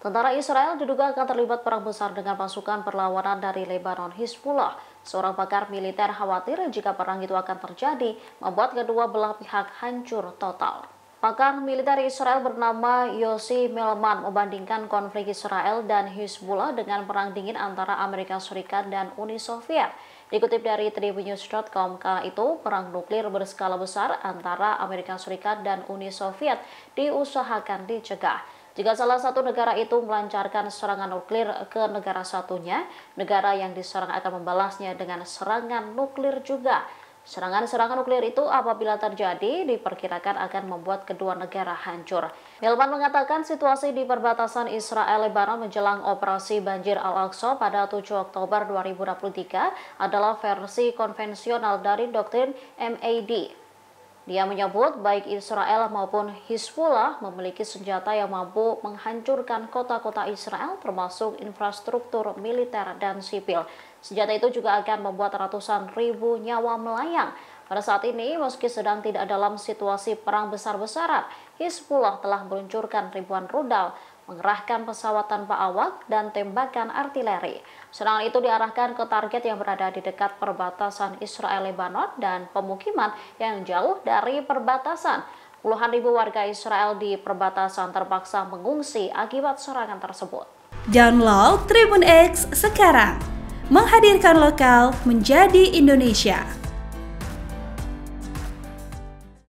Tentara Israel diduga akan terlibat perang besar dengan pasukan perlawanan dari Lebanon Hizbullah. Seorang pakar militer khawatir jika perang itu akan terjadi, membuat kedua belah pihak hancur total. Pakar militer Israel bernama Yossi Melman membandingkan konflik Israel dan Hizbullah dengan perang dingin antara Amerika Serikat dan Uni Soviet. Dikutip dari tribunnews.com, kala itu perang nuklir berskala besar antara Amerika Serikat dan Uni Soviet diusahakan dicegah. Jika salah satu negara itu melancarkan serangan nuklir ke negara satunya, negara yang diserang akan membalasnya dengan serangan nuklir juga. Serangan-serangan nuklir itu apabila terjadi diperkirakan akan membuat kedua negara hancur. Melman mengatakan situasi di perbatasan Israel-Lebanon menjelang operasi Banjir Al-Aqsa pada 7 Oktober 2023 adalah versi konvensional dari doktrin MAD. Dia menyebut baik Israel maupun Hizbullah memiliki senjata yang mampu menghancurkan kota-kota Israel termasuk infrastruktur militer dan sipil. Senjata itu juga akan membuat ratusan ribu nyawa melayang. Pada saat ini, meski sedang tidak dalam situasi perang besar-besaran, Hizbullah telah meluncurkan ribuan rudal, mengerahkan pesawat tanpa awak, dan tembakan artileri. Serangan itu diarahkan ke target yang berada di dekat perbatasan Israel-Lebanon dan pemukiman yang jauh dari perbatasan. Puluhan ribu warga Israel di perbatasan terpaksa mengungsi akibat serangan tersebut. Download Tribun X sekarang, menghadirkan lokal menjadi Indonesia.